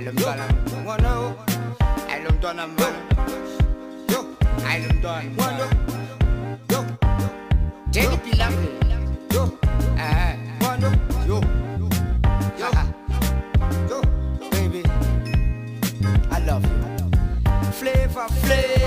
them done. One I them done a man. Yo, I them done. One yo, Jenny Pilam. Yo, one yo, yo, baby, I love you. Flava, Flava.